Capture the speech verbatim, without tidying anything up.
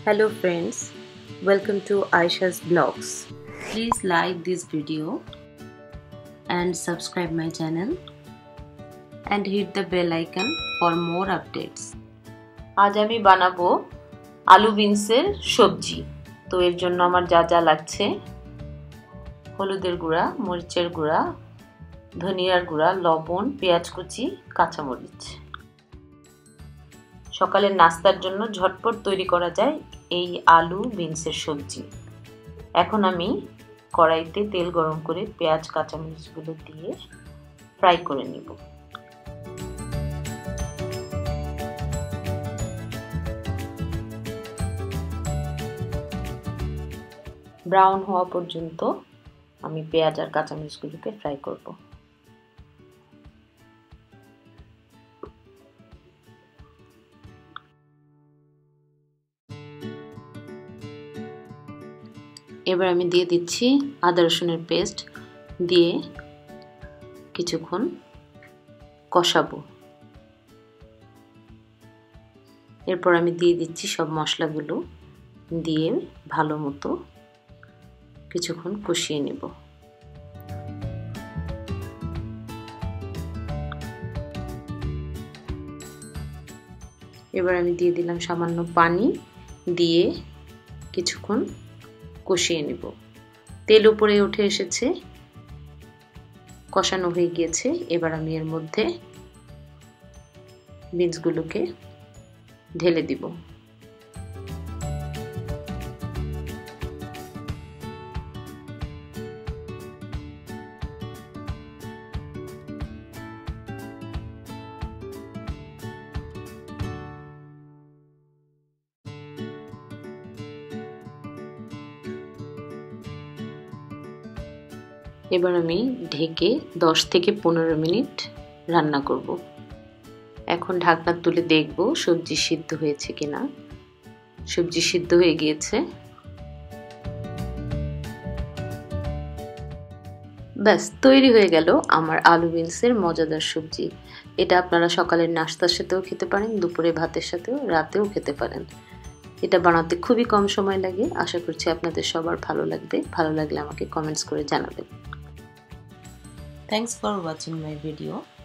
Hello friends, welcome to Aisha's Blogs. Please like this video and subscribe my channel and hit the bell icon for more updates. আজ আমি বানাবো আলু বিনসের সবজি। তো এর জন্য আমার যা যা লাগছে হলুদের গুঁড়া, মরিচের গুঁড়া, ধনিয়ার গুঁড়া, লবণ, পেঁয়াজ কুচি, কাঁচামরিচ। সকালের নাস্তার জন্য ঝটপট তৈরি করা যায় এই আলু বিনসের সবজি। এখন আমি কড়াইতে তেল গরম করে পেঁয়াজ কাঁচামরিচগুলো দিয়ে ফ্রাই করে নিব। ব্রাউন হওয়া পর্যন্ত আমি পেঁয়াজ আর কাঁচামরিচগুলোকে ফ্রাই করব। এবার আমি দিয়ে দিচ্ছি আদা রসুনের পেস্ট, দিয়ে কিছুক্ষণ কষাবো। এরপর আমি দিয়ে দিচ্ছি সব মশলাগুলো, দিয়ে ভালো মতো কিছুক্ষণ কষিয়ে নেব। এবার আমি দিয়ে দিলাম সামান্য পানি, দিয়ে কিছুক্ষণ কষিয়ে নেব। তেল উপরে উঠে এসেছে, কষানো হয়ে গিয়েছে। এবার আমি এর মধ্যে বিনসগুলোকে ঢেলে দিব। এবার আমি ঢেকে দশ থেকে পনেরো মিনিট রান্না করব। এখন ঢাকনা তুলে দেখব সবজি সিদ্ধ হয়েছে কিনা। সবজি সিদ্ধ হয়ে গিয়েছে। ব্যাস তৈরি হয়ে গেল আমার আলু বিনসের মজাদার সবজি। এটা আপনারা সকালের নাস্তার সাথেও খেতে পারেন, দুপুরে ভাতের সাথেও, রাতেও খেতে পারেন। এটা বানাতে খুবই কম সময় লাগে। আশা করছি আপনাদের সবার ভালো লাগবে। ভালো লাগলে আমাকে কমেন্টস করে জানাবেন। Thanks for watching my video.